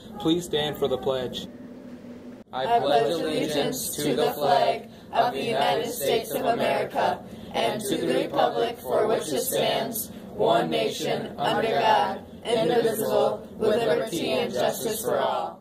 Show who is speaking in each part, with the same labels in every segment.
Speaker 1: Please stand for the pledge.
Speaker 2: I pledge allegiance to the flag of the United States of America and to the republic for which it stands, one nation, under God, indivisible, with liberty and justice for all.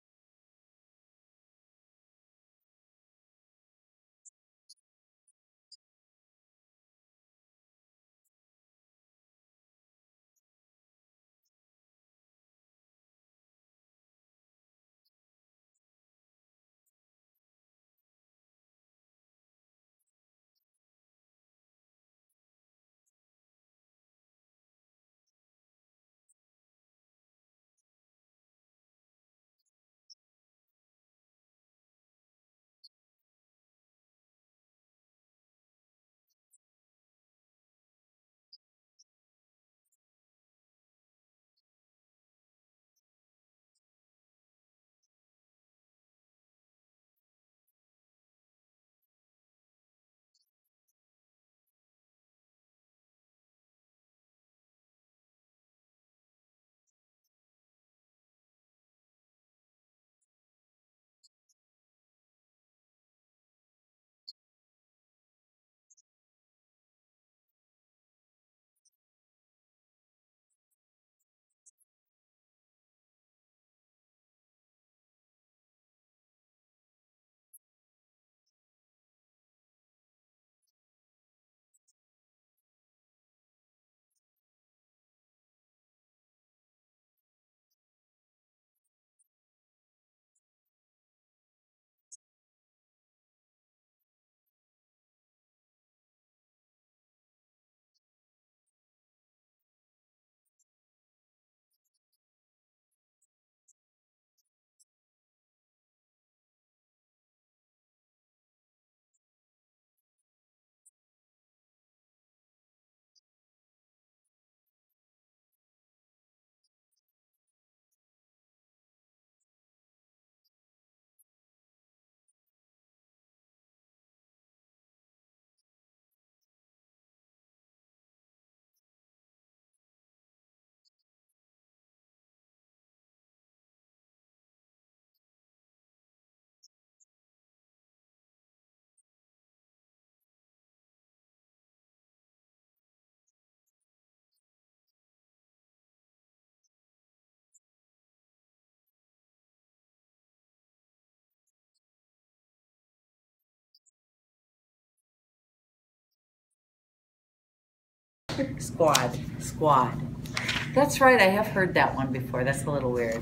Speaker 3: Squad. That's right, I have heard that one before. That's a little weird.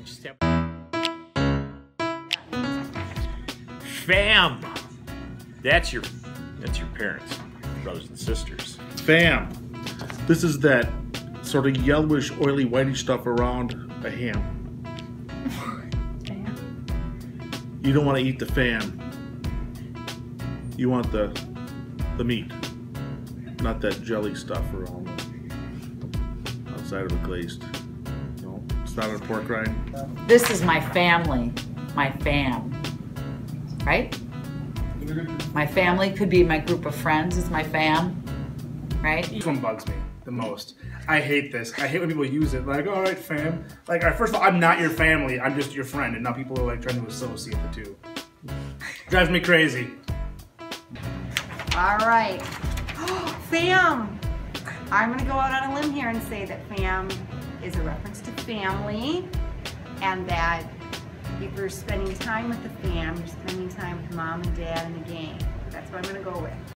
Speaker 4: Fam! That's your parents, brothers and sisters.
Speaker 5: Fam. This is that sort of yellowish, oily, whitey stuff around a ham. You don't want to eat the fam. You want the meat. Not that jelly stuff around the outside of it glazed. No, it's not a pork rind.
Speaker 3: This is my family, my fam, right? My family could be my group of friends is my fam, right?
Speaker 6: This one bugs me the most. I hate this. I hate when people use it like, all right, fam. Like, first of all, I'm not your family. I'm just your friend. And now people are like trying to associate the two. Drives me crazy.
Speaker 7: All right. Fam. I'm going to go out on a limb here and say that fam is a reference to family, and that if you're spending time with the fam, you're spending time with mom and dad and the gang. That's what I'm going to go with.